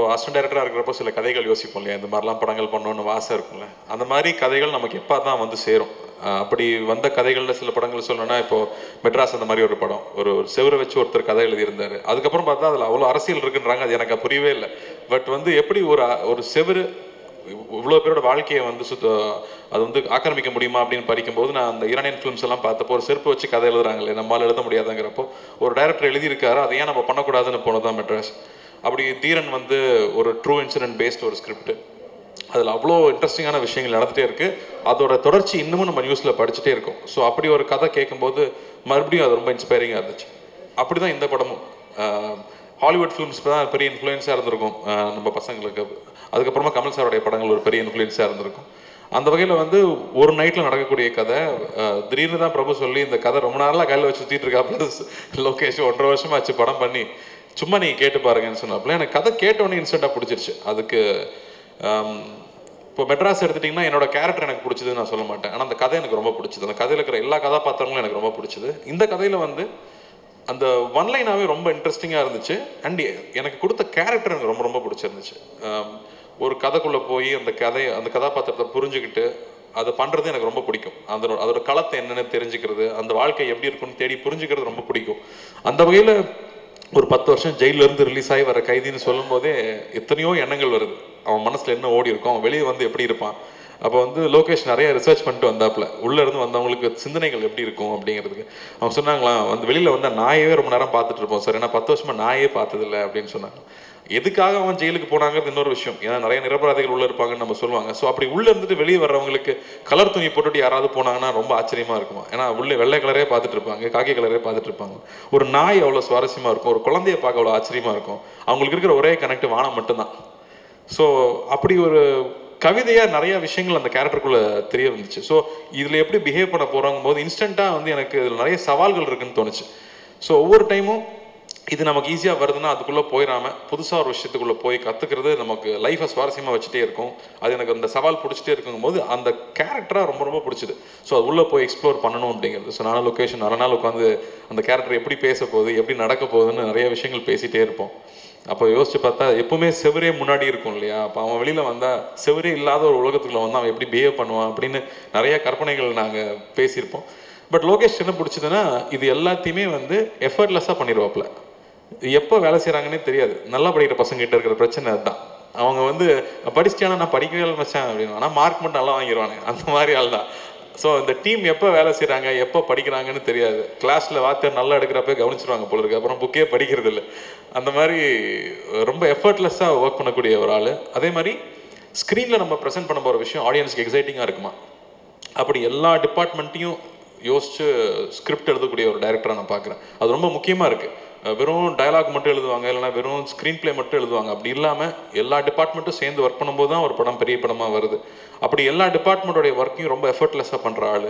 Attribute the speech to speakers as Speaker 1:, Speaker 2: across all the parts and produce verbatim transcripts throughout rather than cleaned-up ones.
Speaker 1: Assistant டைரக்டராக இருக்கிறப்போ சில கதைகள் யோசிப்போம் இல்லையா, இந்த மாதிரிலாம் படங்கள் பண்ணணும்னு ஆசை இருக்கும்ல. அந்த மாதிரி கதைகள் நமக்கு எப்போ தான் வந்து சேரும். அப்படி வந்த கதைகளில் சில படங்கள் சொல்லணும்னா, இப்போது மெட்ராஸ் அந்த மாதிரி ஒரு படம், ஒரு செவரை வச்சு ஒருத்தர் கதை எழுதியிருந்தார். அதுக்கப்புறம் பார்த்தா அதில் அவ்வளோ அரசியல் இருக்குன்றாங்க, அது எனக்கு புரியவே இல்லை. பட் வந்து எப்படி ஒரு ஒரு செவரு இவ்வளோ பேரோட வாழ்க்கையை வந்து சுத்த அது வந்து ஆக்கிரமிக்க முடியுமா அப்படின்னு படிக்கும்போது, நான் அந்த ஈரானியன் ஃபிலிம்ஸ் எல்லாம் பார்த்தப்போ ஒரு செருப்பு வச்சு கதை எழுதுறாங்களே, நம்மளால் எழுத முடியாதுங்கிறப்போ ஒரு டைரக்டர் எழுதியிருக்காரு, அதை ஏன் நம்ம பண்ணக்கூடாதுன்னு போனதான் மெட்ராஸ். அப்படி தீரன் வந்து ஒரு ட்ரூ இன்சிடென்ட் பேஸ்ட் ஒரு ஸ்கிரிப்ட், அதில் அவ்வளோ இன்ட்ரெஸ்டிங்கான விஷயங்கள் நடந்துகிட்டே இருக்குது. அதோட தொடர்ச்சி இன்னமும் நம்ம நியூஸில் படிச்சுட்டே இருக்கோம். ஸோ அப்படி ஒரு கதை கேட்கும்போது மறுபடியும் அது ரொம்ப இன்ஸ்பைரிங்காக இருந்துச்சு. அப்படி தான் இந்த படமும் ஹாலிவுட் ஃபிலிம்ஸ் தான் பெரிய இன்ஃப்ளூயன்ஸாக இருந்திருக்கும் நம்ம பசங்களுக்கு. அதுக்கப்புறமா கமல் சாருடைய படங்கள் ஒரு பெரிய இன்ஃப்ளூயன்ஸாக இருந்திருக்கும். அந்த வகையில் வந்து ஒரு நைட்டில் நடக்கக்கூடிய கதை, திடீர்னு தான் பிரபு சொல்லி இந்த கதை ரொம்ப நாளாக கையில் வச்சு சுற்றிட்டு இருக்கா, ப்ளஸ் லோகேஷ் ஒன்றரை வருஷமாச்சு படம் பண்ணி, சும்மா நீங்கள் கேட்டு பாருங்கன்னு சொன்னாப்புல. எனக்கு கதை கேட்டோன்னே இன்ஸ்டண்ட்டாக பிடிச்சிருச்சு. அதுக்கு இப்போ மெட்ராஸ் எடுத்துட்டிங்கன்னா என்னோட கேரக்டர் எனக்கு பிடிச்சதுன்னு நான் சொல்ல மாட்டேன், ஆனால் அந்த கதை எனக்கு ரொம்ப பிடிச்சது. அந்த கதையில் இருக்கிற எல்லா கதாபாத்திரங்களும் எனக்கு ரொம்ப பிடிச்சது. இந்த கதையில் வந்து அந்த ஒன்லைனாகவே ரொம்ப இன்ட்ரெஸ்டிங்காக இருந்துச்சு. அண்ட் எனக்கு கொடுத்த கேரக்டர் எனக்கு ரொம்ப ரொம்ப பிடிச்சிருந்துச்சு. ஒரு கதைக்குள்ளே போய் அந்த கதை அந்த கதாபாத்திரத்தை புரிஞ்சுக்கிட்டு அதை பண்ணுறது எனக்கு ரொம்ப பிடிக்கும். அதோட அதோட களத்தை என்னென்னு தெரிஞ்சுக்கிறது, அந்த வாழ்க்கை எப்படி இருக்குன்னு தேடி புரிஞ்சுக்கிறது ரொம்ப பிடிக்கும். அந்த வகையில் ஒரு பத்து வருஷம் ஜெயிலிருந்து ரிலீஸ் ஆகி வர கைதின்னு சொல்லும் போதே எத்தனையோ எண்ணங்கள் வருது. அவன் மனசில் என்ன ஓடி இருக்கும், அவன் வெளியே வந்து எப்படி இருப்பான். அப்போ வந்து லோகேஷ் நிறைய ரிசர்ச் பண்ணிட்டு வந்தாப்புல, உள்ளே இருந்து வந்தவங்களுக்கு சிந்தனைகள் எப்படி இருக்கும் அப்படிங்கிறதுக்கு. அவங்க சொன்னாங்களாம், வந்து வெளியில் வந்து நாயே ரொம்ப நேரம் பார்த்துட்டு இருப்போம் சார், ஏன்னா பத்து வருஷமாக நாயே பார்த்ததில்லை அப்படின்னு சொன்னாங்க. எதுக்காக அவன் ஜெயிலுக்கு போனாங்கிறது இன்னொரு விஷயம், ஏன்னா நிறைய நிரபராதிகள் உள்ளே இருப்பாங்கன்னு நம்ம சொல்லுவாங்க. ஸோ அப்படி உள்ளே இருந்துட்டு வெளியே வர்றவங்களுக்கு கலர் துணி போட்டுட்டு யாராவது போனாங்கன்னா ரொம்ப ஆச்சரியமாக இருக்குமா, ஏன்னா உள்ளே வெள்ளை கலரே பார்த்துட்டு இருப்பாங்க, காக்கி கலரே பார்த்துட்டு இருப்பாங்க. ஒரு நாய் அவ்வளோ சுவாரஸ்யமாக இருக்கும், ஒரு குழந்தைய பார்க்க அவ்வளோ ஆச்சரியமாக இருக்கும். அவங்களுக்கு இருக்கிற ஒரே கனெக்ட் வானம் மட்டும்தான். ஸோ அப்படி ஒரு கவிதையாக நிறைய விஷயங்கள் அந்த கேரக்டருக்குள்ளே தெரிய வந்துச்சு. ஸோ இதில் எப்படி பிஹேவ் பண்ண போகிறாங்கும் போது இன்ஸ்டண்ட்டாக வந்து எனக்கு இதில் நிறைய சவால்கள் இருக்குன்னு தோணுச்சு. ஸோ ஒவ்வொரு டைமும் இது நமக்கு ஈஸியாக வருதுன்னா அதுக்குள்ளே போயிடாமல் புதுசாக ஒரு விஷயத்துக்குள்ளே போய் கற்றுக்கிறது நமக்கு லைஃப்பை சுவாரஸ்யமாக வச்சுட்டே இருக்கும். அது எனக்கு அந்த சவால் பிடிச்சிட்டே இருக்குங்கும் போது அந்த கேரக்டராக ரொம்ப ரொம்ப பிடிச்சிது. ஸோ அது உள்ளே போய் எக்ஸ்ப்ளோர் பண்ணணும் அப்படிங்கிறது. ஸோ நானும் லொக்கேஷன் நிறைய நாள் உட்காந்து அந்த கேரக்டர் எப்படி பேச போகுது, எப்படி நடக்க போகுதுன்னு நிறைய விஷயங்கள் பேசிகிட்டே இருப்போம். அப்போ யோசிச்சு பார்த்தா எப்பவுமே செவரே முன்னாடி இருக்கும் இல்லையா, அப்போ அவன் வெளியில் வந்தால் செவரே இல்லாத ஒரு உலகத்துக்குள்ள வந்து அவன் எப்படி பிஹேவ் பண்ணுவான் அப்படின்னு நிறைய கற்பனைகள் நாங்கள் பேசியிருப்போம். பட் லோகேஷ் என்ன பிடிச்சதுன்னா இது எல்லாத்தையுமே வந்து எஃபர்ட்லெஸ்ஸாக பண்ணிடுவாப்புல. எப்போ வேலை செய்கிறாங்கன்னே தெரியாது. நல்லா படிக்கிற பசங்கிட்ட இருக்கிற பிரச்சனை அதுதான். அவங்க வந்து படிச்சிட்டானா நான் படிக்கவே இல்லை மச்சான் அப்படின்னு, ஆனால் மார்க் மட்டும் நல்லா வாங்கிடுவாங்க, அந்த மாதிரி ஆள் தான். ஸோ இந்த டீம் எப்போ வேலை செய்கிறாங்க எப்போ படிக்கிறாங்கன்னு தெரியாது. கிளாஸில் வாத்தியார் நல்லா எடுக்கிறப்ப கவனிச்சிருவாங்க போல இருக்கு, அப்புறம் புக்கே படிக்கிறது இல்லை. அந்த மாதிரி ரொம்ப எஃபர்ட்லெஸ்ஸாக ஒர்க் பண்ணக்கூடிய ஒரு ஆள். அதே மாதிரி ஸ்க்ரீனில் நம்ம ப்ரெசென்ட் பண்ண போகிற விஷயம் ஆடியன்ஸ்க்கு எக்ஸைட்டிங்காக இருக்குமா, அப்படி எல்லா டிபார்ட்மெண்ட்டையும் யோசிச்சு ஸ்கிரிப்ட் எழுதக்கூடிய ஒரு டைரக்டராக நான் பார்க்குறேன். அது ரொம்ப முக்கியமாக இருக்குது. வெறும் டயலாக் மட்டும் எழுதுவாங்க, இல்லைனா வெறும் ஸ்க்ரீன் பிளே மட்டும் எழுதுவாங்க, அப்படி இல்லாமல் எல்லா டிபார்ட்மெண்ட்டும் சேர்ந்து ஒர்க் பண்ணும்போது தான் ஒரு படம் பெரிய படமாக வருது. அப்படி எல்லா டிபார்ட்மெண்ட்டோடைய ஒர்க்கையும் ரொம்ப எஃபர்ட்லெஸ்ஸாக பண்ணுற ஆள்.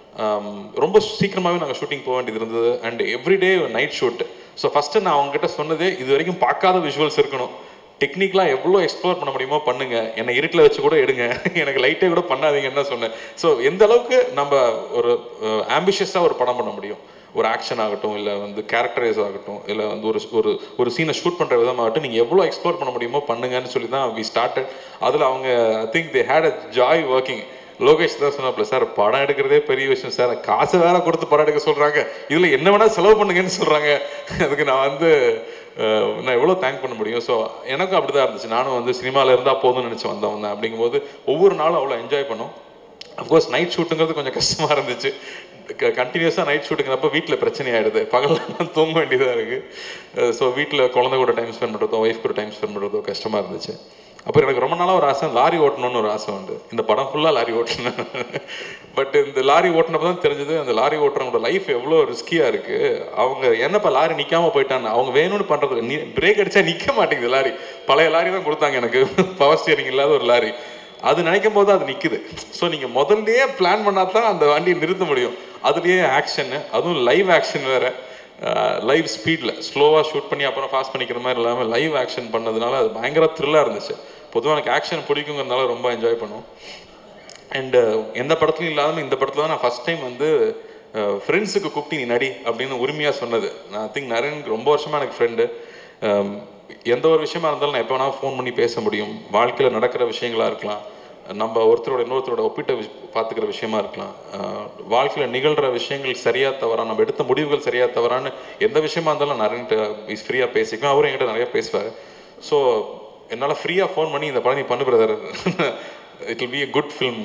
Speaker 1: ரொம்ப சீக்கிரமாகவே நாங்கள் ஷூட்டிங் போக வேண்டியது இருந்தது. And everyday night shoot. So first நான் அவங்ககிட்ட சொன்னதே இது வரைக்கும் பார்க்காத விஷுவல்ஸ் இருக்கணும், டெக்னிக்கலாக எவ்வளோ எக்ஸ்ப்ளோர் பண்ண முடியுமோ பண்ணுங்க, என்னை இருட்டில் வச்சு கூட எடுங்க, எனக்கு லைட்டே கூட பண்ணாதீங்கன்னு தான் சொன்னேன். ஸோ எந்த அளவுக்கு நம்ம ஒரு ஆம்பிஷியஸாக ஒரு படம் பண்ண முடியும், ஒரு ஆக்ஷன் ஆகட்டும், இல்லை வந்து கேரக்டரைஸ் ஆகட்டும், இல்லை வந்து ஒரு ஒரு ஒரு சீனை ஷூட் பண்ணுற விதமாகட்டும், நீங்கள் எவ்வளோ எக்ஸ்ப்ளோர் பண்ண முடியுமோ பண்ணுங்கன்னு சொல்லி தான் வி ஸ்டார்டட். அதில் அவங்க I think they had a joy working. Lokesh தான் சொன்னாப்ல, சார் படம் எடுக்கிறதே பெரிய விஷயம் சார், காசு வேலை கொடுத்து படம் எடுக்க சொல்கிறாங்க, இதில் என்ன வேணால் செலவு பண்ணுங்கன்னு சொல்கிறாங்க. அதுக்கு நான் வந்து நான் எவ்வளோ தேங்க் பண்ண முடியும். ஸோ எனக்கும் அப்படி தான் இருந்துச்சு. நானும் வந்து சினிமாவில் இருந்தால் போதும்னு நினச்சி வந்தவன் தான். அப்படிங்கும்போது ஒவ்வொரு நாளும் அவ்வளோ என்ஜாய் பண்ணோம். அஃப்கோர்ஸ் நைட் ஷூட்டுங்கிறது கொஞ்சம் கஷ்டமாக இருந்துச்சு. கண்டினியூஸாக நைட் ஷூட்டுங்கிறப்ப வீட்டில் பிரச்சனை ஆகிடுது, பகல்லாம் தூங்க வேண்டியதாக இருக்குது. ஸோ வீட்டில் குழந்தை கூட டைம் ஸ்பெண்ட் பண்ணுறதோ ஒய்ஃப் கூட டைம் ஸ்பெண்ட் பண்ணுறதோ கஷ்டமாக இருந்துச்சு. அப்புறம் எனக்கு ரொம்ப நாளாக ஒரு ஆசை, லாரி ஓட்டணும்னு ஒரு ஆசை உண்டு. இந்த படம் ஃபுல்லாக லாரி ஓட்டணும். பட் இந்த லாரி ஓட்டினப்போ தான் தெரிஞ்சது அந்த லாரி ஓட்டுறவங்களோட லைஃப் எவ்வளோ ரிஸ்கியாக இருக்குது. அவங்க என்னப்பா லாரி நிற்காமல் போயிட்டான்னு, அவங்க வேணும்னு பண்ணுறது, நீ பிரேக் அடித்தா நிற்க மாட்டேங்குது லாரி. பழைய லாரி தான் கொடுத்தாங்க எனக்கு, பவர் ஸ்டியரிங் இல்லாத ஒரு லாரி. அது நினைக்கும் போது அது நிற்குது. ஸோ நீங்கள் முதல்லையே பிளான் பண்ணால் தான் அந்த வண்டியை நிறுத்த முடியும். அதுலேயே ஆக்ஷனு, அதுவும் லைவ் ஆக்ஷன் வேறு, லைவ் ஸ்பீடில் ஸ்லோவாக ஷூட் பண்ணி அப்புறம் ஃபாஸ்ட் பண்ணிக்கிற மாதிரி இல்லாமல் லைவ் ஆக்ஷன் பண்ணதுனால அது பயங்கர த்ரில்லாக இருந்துச்சு. பொதுவாக எனக்கு ஆக்ஷன் பிடிக்குங்கிறதுனால ரொம்ப என்ஜாய் பண்ணுவோம். அண்டு எந்த படத்துலையும் இல்லாமல் இந்த படத்தில் தான் நான் ஃபஸ்ட் டைம் வந்து ஃப்ரெண்ட்ஸுக்கு கூப்பிட்டு நீ நடி அப்படின்னு உரிமையாக சொன்னது. நான் திங்க் நரேனுக்கு ரொம்ப வருஷமாக எனக்கு ஃப்ரெண்டு. எந்த ஒரு விஷயமா இருந்தாலும் நான் எப்போ வேணால் ஃபோன் பண்ணி பேச முடியும். வாழ்க்கையில் நடக்கிற விஷயங்களாக இருக்கலாம், நம்ம ஒருத்தரோட இன்னொருத்தரோட ஒப்பிட்ட பார்த்துக்கிற விஷயமா இருக்கலாம், வாழ்க்கையில் நிகழ்கிற விஷயங்கள் சரியாக தவறா, நம்ம எடுத்த முடிவுகள் சரியாக தவறான்னு எந்த விஷயமா இருந்தாலும் நான் நிறைய ஃப்ரீயாக பேசிக்குவேன். அவரும் என்கிட்ட நிறையா பேசுவார். ஸோ என்னால் ஃப்ரீயாக ஃபோன் பண்ணி இந்த படம் நீ பண்ணு brother, it will be a good film,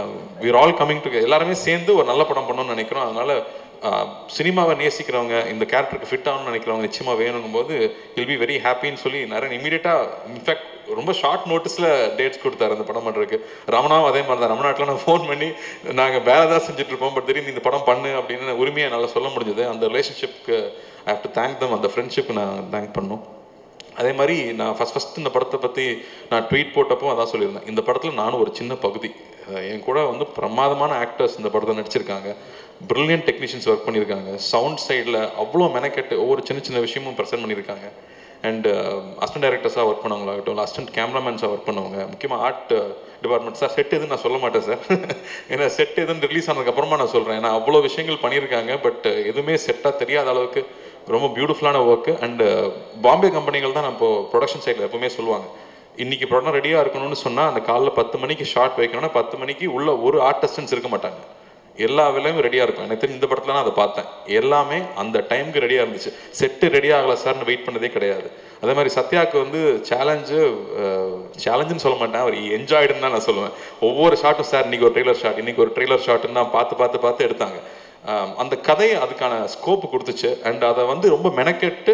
Speaker 1: we are all coming to எல்லாருமே சேர்ந்து ஒரு நல்ல படம் பண்ணணும்னு நினைக்கிறோம். அதனால் சினிமாவை நேசிக்கிறவங்க, இந்த கேரக்டருக்கு ஃபிட் ஆகணும்னு நினைக்கிறவங்க நிச்சயமாக வேணுங்கும் போது வில் பி வெரி ஹாப்பின்னு சொல்லி நிறைய இமீடியட்டாக இன்ஃபேக்ட் ரொம்ப ஷார்ட் நோட்டீஸில் டேட்ஸ் கொடுத்தாரு அந்த படம் பண்ணுறதுக்கு. ரமணாவும் அதே மாதிரி தான். ரமணாட்டில் நான் ஃபோன் பண்ணி நாங்கள் வேலை தான் செஞ்சுட்ருப்போம், பட் திடீர்னு இந்த படம் பண்ணு அப்படின்னு உரிமையை என்னால் சொல்ல முடிஞ்சது. அந்த ரிலேஷன்ஷிப்க்கு I have to thank them, அந்த ஃப்ரெண்ட்ஷிப்க்கு நான் தேங்க் பண்ணணும். அதே மாதிரி நான் ஃபஸ்ட் ஃபஸ்ட்டு இந்த படத்தை பற்றி நான் ட்வீட் போட்டப்போ அதான் சொல்லியிருந்தேன், இந்த படத்தில் நானும் ஒரு சின்ன பகுதி. என் கூட வந்து பிரமாதமான ஆக்டர்ஸ் இந்த படத்தை நடிச்சிருக்காங்க, ப்ரில்லியன்ட் டெக்னீஷியன்ஸ் ஒர்க் பண்ணியிருக்காங்க, சவுண்ட் சைடில் அவ்வளோ மெனக்கெட்டு ஒவ்வொரு சின்ன சின்ன விஷயமும் ப்ரெசென்ட் பண்ணியிருக்காங்க. அண்ட் அசிஸ்டன்ட் டைரக்டர்ஸாக ஒர்க் பண்ணவங்களாகட்டும், அசிஸ்டன்ட் கேமராமேன்ஸாக ஒர்க் பண்ணவங்க, முக்கியமாக ஆர்ட் டிபார்ட்மெண்ட். சார் செட் எதுன்னு நான் சொல்ல மாட்டேன் சார், ஏன்னா செட் எதுன்னு ரிலீஸ் ஆனதுக்கப்புறமா நான் சொல்கிறேன். ஏன்னா அவ்வளோ விஷயங்கள் பண்ணியிருக்காங்க, பட் எதுவுமே செட்டாக தெரியாத அளவுக்கு ரொம்ப பியூட்டிஃபுல்லான ஒர்க்கு. அண்டு பாம்பே கம்பெனிகள் தான் நம்ம ப்ரொடக்ஷன் சைடில் எப்பவுமே சொல்லுவாங்க, இன்றைக்கி படம் ரெடியாக இருக்கணும்னு சொன்னால் அந்த காலைல பத்து மணிக்கு ஷார்ட் வைக்கணும்னா பத்து மணிக்கு உள்ள ஒரு ஆர்டிஸ்டன்ஸ் இருக்க மாட்டாங்க, எல்லா வேலையும் ரெடியாக இருக்கும். எனக்கு தெரிஞ்சு இந்த படத்தில் நான் அதை பார்த்தேன், எல்லாமே அந்த டைமுக்கு ரெடியாக இருந்துச்சு. செட்டு ரெடி ஆகலை சார்னு வெயிட் பண்ணதே கிடையாது. அதே மாதிரி சத்யாவுக்கு வந்து சேலஞ்சு சேலஞ்சுன்னு சொல்ல மாட்டேன், அவர் என்ஜாய்டுன்னு தான் நான் சொல்லுவேன். ஒவ்வொரு ஷாட்டும் சார் இன்றைக்கி ஒரு ட்ரெய்லர் ஷாட், இன்றைக்கி ஒரு ட்ரெய்லர் ஷாட்டுன்னு நான் பார்த்து பார்த்து பார்த்து எடுத்தாங்க. அந்த கதையை அதுக்கான ஸ்கோப்பு கொடுத்துச்சு. அண்ட் அதை வந்து ரொம்ப மெனக்கெட்டு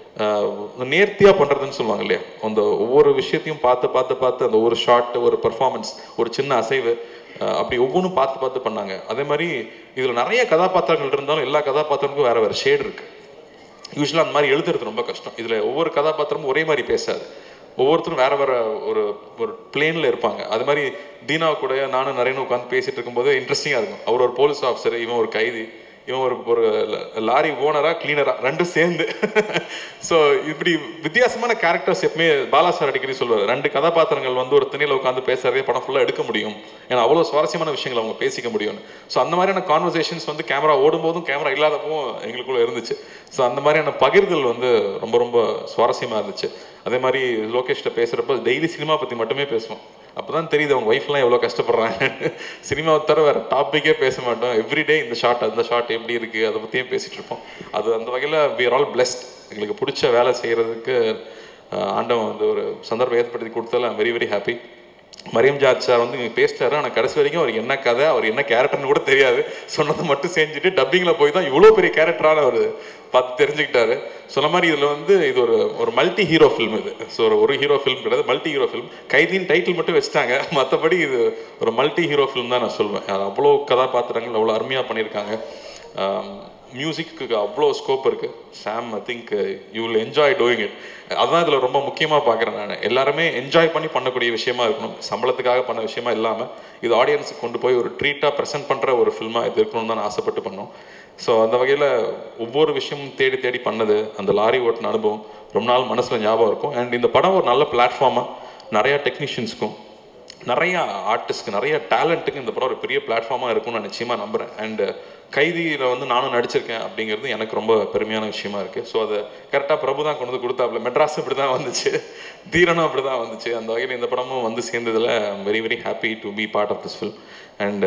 Speaker 1: நேர்த்தியாக பண்ணுறதுன்னு சொல்லுவாங்க இல்லையா, அந்த ஒவ்வொரு விஷயத்தையும் பார்த்து பார்த்து பார்த்து அந்த ஒரு ஷாட், ஒரு பர்ஃபார்மன்ஸ், ஒரு சின்ன அசைவு, அப்படி ஒவ்வொன்றும் பார்த்து பார்த்து பண்ணாங்க. அதே மாதிரி இதில் நிறைய கதாபாத்திரங்கள் இருந்தாலும் எல்லா கதாபாத்திரங்களுக்கும் வேறு வேறு ஷேடு இருக்குது. யூஸ்வலாக அந்த மாதிரி எழுதுறது ரொம்ப கஷ்டம். இதில் ஒவ்வொரு கதாபாத்திரமும் ஒரே மாதிரி பேசாது, ஒவ்வொருத்தரும் வேறு வேறு ஒரு ஒரு பிளேனில் இருப்பாங்க. அது மாதிரி தீனா கூட நானும் நிறைய உட்காந்து பேசிகிட்டு இருக்கும்போது இன்ட்ரெஸ்டிங்காக இருக்கும். அவர் ஒரு போலீஸ் ஆஃபீஸர், இவன் ஒரு கைதி, இவன் ஒரு ஒரு லாரி ஓனராக கிளீனராக ரெண்டும் சேர்ந்து. ஸோ இப்படி வித்தியாசமான கேரக்டர்ஸ் எப்பவுமே பாலா சார் அடிக்கடி சொல்லுவார், ரெண்டு கதாபாத்திரங்கள் வந்து ஒரு திணையில் உட்காந்து பேசுகிறதே படம் ஃபுல்லாக எடுக்க முடியும், ஏன்னா அவ்வளோ சுவாரஸ்யமான விஷயங்கள் அவங்க பேசிக்க முடியும்னு. ஸோ அந்த மாதிரியான கான்வர்சேஷன்ஸ் வந்து கேமரா ஓடும்போதும் கேமரா இல்லாதப்பவும் எங்களுக்குள்ளே இருந்துச்சு. ஸோ அந்த மாதிரியான பகிர்தல் வந்து ரொம்ப ரொம்ப சுவாரஸ்யமாக இருந்துச்சு. அதே மாதிரி லோகேஷ்கிட்ட பேசுகிறப்ப டெய்லி சினிமா பற்றி மட்டுமே பேசுவோம். அப்போ தான் தெரியுது அவங்க ஒய்ஃப்லாம் எவ்வளோ கஷ்டப்படுறாங்க. சினிமாவை தவிர வேறு டாப்பிக்கே பேச மாட்டோம், எவ்ரிடே இந்த ஷாட் அந்த ஷாட் எப்படி இருக்குது அதை பற்றியே பேசிகிட்டு இருப்போம். அது அந்த வகையில் வி ஆர் ஆல் பிளெஸ்ட். எங்களுக்கு பிடிச்ச வேலை செய்கிறதுக்கு ஆண்டவன் வந்து ஒரு சந்தர்ப்பம் ஏற்படுத்தி கொடுத்ததில் I'm very very happy. Mariam George sir வந்து இங்கே பேசிட்டாரு, ஆனால் கடைசி வரைக்கும் அவருக்கு என்ன கதை, அவர் என்ன கேரக்டர்னு கூட தெரியாது. சொன்னதை மட்டும் செஞ்சுட்டு டப்பிங்கில் போய் தான் இவ்வளோ பெரிய கேரக்டரான அவர் பார்த்து தெரிஞ்சுக்கிட்டாரு. சொன்ன மாதிரி இதில் வந்து இது ஒரு ஒரு மல்டி ஹீரோ ஃபில்ம். இது ஸோ ஒரு ஒரு ஹீரோ ஃபில்ம் கிடையாது, மல்டி ஹீரோ ஃபில்ம். கைதின்னு டைட்டில் மட்டும் வச்சுட்டாங்க, மற்றபடி இது ஒரு மல்டி ஹீரோ ஃபில்ம் தான் நான் சொல்லுவேன். அவ்வளோ கதாபாத்திரங்கள் அவ்வளோ அருமையாக பண்ணியிருக்காங்க. மியூசிக்கு அவ்வளோ ஸ்கோப் இருக்குது. Sam, I think you will enjoy doing it. அதுதான் இதில் ரொம்ப முக்கியமாக பார்க்குறேன் நான். எல்லாருமே என்ஜாய் பண்ணி பண்ணக்கூடிய விஷயமா இருக்கணும், சம்பளத்துக்காக பண்ண விஷயமா இல்லாமல் இது ஆடியன்ஸுக்கு கொண்டு போய் ஒரு ட்ரீட்டாக ப்ரெசென்ட் பண்ணுற ஒரு ஃபில்மாக இது இருக்கணும்னு தான் ஆசைப்பட்டு பண்ணோம். ஸோ அந்த வகையில் ஒவ்வொரு விஷயமும் தேடி தேடி பண்ணது, அந்த லாரி ஓட்டின அனுபவம் ரொம்ப நாள் மனசில் ஞாபகம் இருக்கும். அண்ட் இந்த படம் ஒரு நல்ல பிளாட்ஃபார்மாக நிறையா டெக்னீஷியன்ஸ்க்கும் நிறையா ஆர்டிஸ்ட்க்கு நிறைய டேலண்ட்டுக்கு இந்த படம் ஒரு பெரிய பிளாட்ஃபார்மாக இருக்கும்னு நான் நிச்சயமாக நம்புகிறேன். அண்டு கைதியில் வந்து நானும் நடிச்சிருக்கேன் அப்படிங்கிறது எனக்கு ரொம்ப பெருமையான விஷயமா இருக்குது. ஸோ அதை கரெக்டாக பிரபு தான் கொண்டு வந்து கொடுத்தாப்புல. மெட்ராஸ் இப்படி தான் வந்துச்சு, தீரனும் அப்படி தான் வந்துச்சு. அந்த வகையில் இந்த படமும் வந்து சேர்ந்ததில் I'm very very happy to be part of this film. And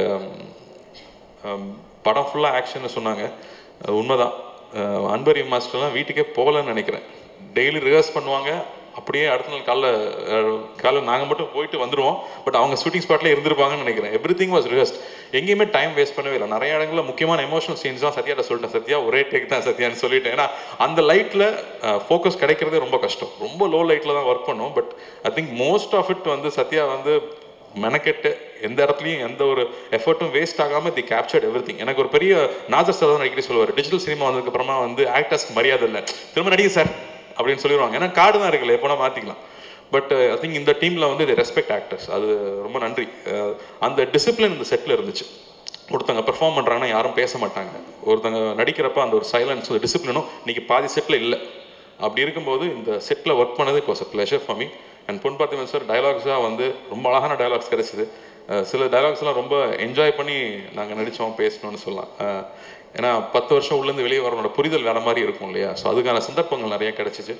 Speaker 1: படம் ஃபுல்லாக ஆக்ஷன்னு சொன்னாங்க, உண்மைதான். அன்பரி மாஸ்டர்லாம் வீட்டுக்கே போகலன்னு நினைக்கிறேன். டெய்லி ரிஹர்ஸ் பண்ணுவாங்க, அப்படியே அடுத்த நாள் காலைல காலைல நாங்கள் மட்டும் போயிட்டு வந்துடுவோம். பட் அவங்க ஷூட்டிங் ஸ்பாட்லேயே இருந்திருப்பாங்கன்னு நினைக்கிறேன். Everything was rehearsed. எங்கேயுமே டைம் வேஸ்ட் பண்ணவே இல்லை. நிறைய இடங்களில் முக்கியமான எமோஷனல் சீன்ஸ் தான் சத்யாட்ட சொல்லிட்டேன், சத்யா ஒரே டேக் தான் சத்யான்னு சொல்லிட்டேன். ஏன்னா அந்த லைட்டில் ஃபோக்கஸ் கிடைக்கிறதே ரொம்ப கஷ்டம், ரொம்ப லோ லைட்டில் தான் ஒர்க் பண்ணோம். But I think most of it வந்து சத்யா வந்து மெனக்கெட்டு எந்த இடத்துலையும் எந்த ஒரு எஃபர்ட்டும் வேஸ்ட் ஆகாமல் தி கேப்சர்ட் எவ்ரி திங். எனக்கு ஒரு பெரிய நாசர் சார் தான் அடிக்கடி சொல்லுவார், டிஜிட்டல் சினிமா வந்ததுக்கப்புறமா வந்து ஆக்டர்ஸ்க்கு மரியாதை இல்லை, திரும்ப நடிக்க சார் அப்படின்னு சொல்லிடுவாங்க. ஏன்னா கார்டு தான் இருக்குல்ல, எப்போனா மாற்றிக்கலாம். பட் ஐ திங்க் இந்த டீமில் வந்து இது ரெஸ்பெக்ட் ஆக்டர்ஸ், அது ரொம்ப நன்றி. அந்த டிசிப்ளின் இந்த செட்டில் இருந்துச்சு. ஒருத்தங்க பெர்ஃபார்ம் பண்ணுறாங்கன்னா யாரும் பேச மாட்டாங்க, ஒருத்தங்க நடிக்கிறப்ப அந்த ஒரு சைலன்ஸ், ஒரு டிசிப்ளினும் இன்றைக்கி பாதி செட்டில் இல்லை. அப்படி இருக்கும்போது இந்த செட்டில் ஒர்க் பண்ணது it was a pleasure for me. And Pon Parthiban sir டைலாக்ஸாக வந்து ரொம்ப அழகான டைலாக்ஸ் கிடச்சிது. சில டைலாக்ஸ்லாம் ரொம்ப என்ஜாய் பண்ணி நாங்கள் நடித்தோம், பேசணும்னு சொல்லலாம். ஏன்னா பத்து வருஷம் உள்ளேருந்து வெளியே வரனோட புரிதல் வேறு மாதிரி இருக்கும் இல்லையா. ஸோ அதுக்கான சந்தர்ப்பங்கள் நிறையா கிடச்சிச்சு.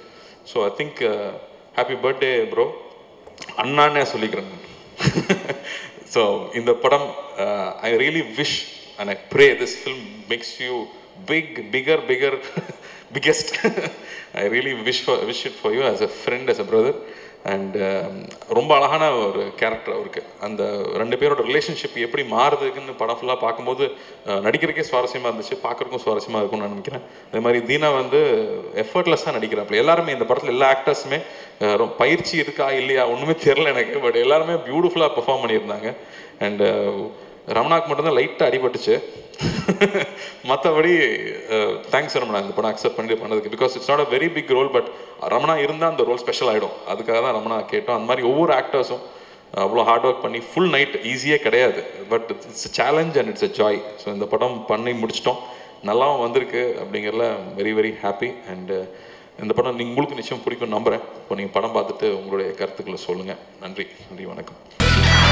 Speaker 1: So I think happy birthday bro, அண்ணான்னே சொல்லிக்கிறேன். ஸோ இந்த படம் I really wish and I pray this film makes you big bigger bigger biggest. I really wish for wish it for you as a friend, as a brother. And ரொம்ப அழகான ஒரு character அவருக்கு. அந்த ரெண்டு பேரோட relationship எப்படி மாறுதுக்குன்னு படம் ஃபுல்லாக பார்க்கும்போது நடிக்கிறதுக்கே சுவாரஸ்யமாக இருந்துச்சு, பார்க்குறதுக்கும் சுவாரஸ்யமாக இருக்கும்னு நான் நினைக்கிறேன். அதே மாதிரி தீனா வந்து எஃபர்ட்லெஸ்ஸாக நடிக்கிறாப்புல. எல்லாருமே இந்த படத்தில் எல்லா ஆக்டர்ஸுமே ரொம்ப பயிற்சி இருக்கா இல்லையா ஒன்றுமே தெரில எனக்கு, பட் எல்லாருமே பியூட்டிஃபுல்லாக பெர்ஃபார்ம் பண்ணியிருந்தாங்க. அண்டு ரமணாக்கு மட்டும்தான் லைட்டாக அடிபட்டுச்சு. மற்றபடி தேங்க்ஸ் ரமணா இந்த படம் அக்செப்ட் பண்ணி பண்ணதுக்கு. Because it's not a very big role, but Ramana இருந்தால் அந்த ரோல் ஸ்பெஷல் ஆகிடும். அதுக்காக தான் ரமணா கேட்டோம். அந்த மாதிரி ஒவ்வொரு ஆக்டர்ஸும் அவ்வளோ ஹார்ட் ஒர்க் பண்ணி ஃபுல் நைட் ஈஸியே கிடையாது, but it's challenge and it's a joy. So இந்த படம் பண்ணி முடிச்சிட்டோம், நல்லாவும் வந்திருக்கு அப்படிங்கிறதுல வெரி வெரி ஹாப்பி. அண்டு இந்த படம் நீங்கள் உங்களுக்கு நிச்சயம் பிடிக்கும் நம்புகிறேன். இப்போ நீங்கள் படம் பார்த்துட்டு உங்களுடைய கருத்துக்களை சொல்லுங்கள். நன்றி நன்றி வணக்கம்.